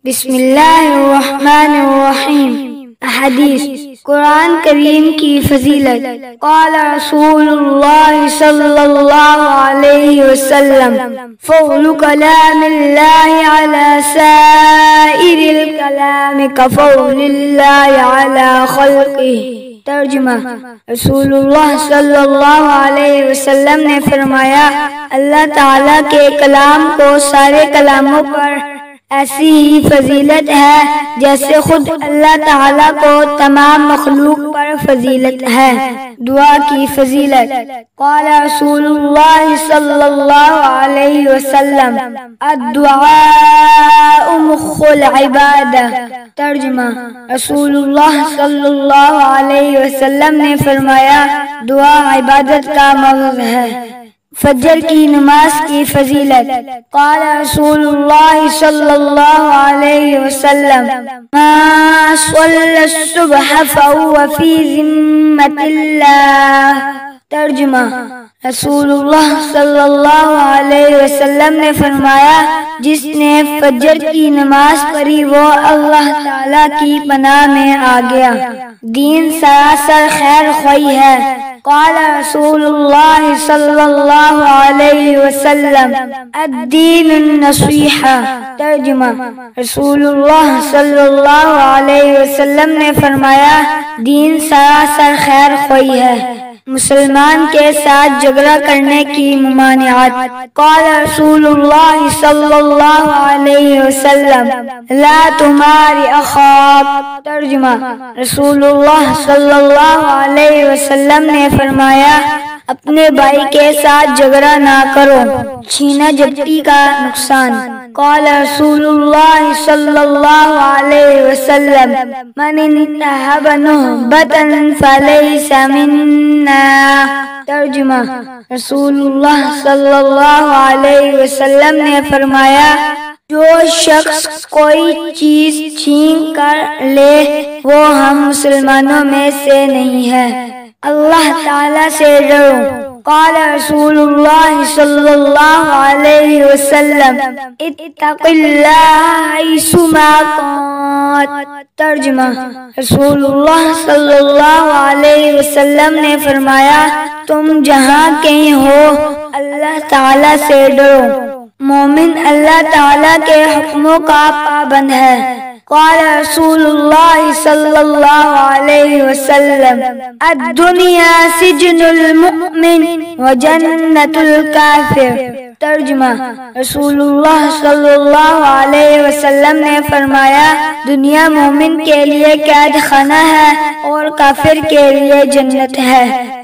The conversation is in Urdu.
بسم اللہ الرحمن الرحیم۔ احادیث قرآن کریم کی فضیلت۔ قال رسول اللہ صلی اللہ علیہ وسلم فضل کلام اللہ علی سائر الکلام کفضل اللہ علی خلقہ۔ ترجمہ: رسول اللہ صلی اللہ علیہ وسلم نے فرمایا، اللہ تعالیٰ کے کلام کو سارے کلاموں پر ایسی ہی فضیلت ہے جیسے خود اللہ تعالیٰ کو تمام مخلوق پر فضیلت ہے۔ دعا کی فضیلت۔ قال رسول اللہ صلی اللہ علیہ وسلم الدعاء مخ العبادہ۔ ترجمہ: رسول اللہ صلی اللہ علیہ وسلم نے فرمایا، دعا عبادت کا مغز ہے۔ فجر کی نماز کی فضیلت۔ قال رسول اللہ صلی اللہ علیہ وسلم ما صلی الصبح فهو فی ذمۃ اللہ۔ ترجمہ: رسول اللہ صلی اللہ علیہ وسلم نے فرمایا، جس نے فجر کی نماز پڑھی وہ اللہ تعالیٰ کی پناہ میں آ گیا۔ دین سراسر خیر خواہی ہے۔ قال رسول اللہ صلی اللہ علیہ وسلم الدین النصیحہ۔ ترجمہ: رسول اللہ صلی اللہ علیہ وسلم نے فرمایا، دین سراسر خیر خواہی ہے۔ مسلمان کے ساتھ جھگڑا کرنے کی ممانعت۔ قال رسول اللہ صلی اللہ علیہ وسلم لا تمار اخاک۔ ترجمہ: رسول اللہ صلی اللہ علیہ وسلم نے فرمایا، اپنے بھائی کے ساتھ جھگڑا نہ کرو۔ چھینا جھپٹی کا نقصان۔ قال رسول اللہ صلی اللہ علیہ وسلم من انتہب نہبۃ فلیس منا۔ ترجمہ: رسول اللہ صلی اللہ علیہ وسلم نے فرمایا، جو شخص کوئی چیز چھین کر لے وہ ہم مسلمانوں میں سے نہیں ہے۔ اللہ تعالیٰ سے ڈرو۔ قال رسول اللہ صلی اللہ علیہ وسلم اتق اللہ حیثما کنت۔ ترجمہ: رسول اللہ صلی اللہ علیہ وسلم نے فرمایا، تم جہاں کہیں ہو اللہ تعالیٰ سے ڈرو۔ مومن اللہ تعالیٰ کے حکموں کا پابند ہے۔ قال رسول اللہ صلی اللہ علیہ وسلم الدنیا سجن المؤمن وجنت الکافر۔ ترجمہ: رسول اللہ صلی اللہ علیہ وسلم نے فرمایا، دنیا مومن کے لیے قید خانہ ہے اور کافر کے لیے جنت ہے۔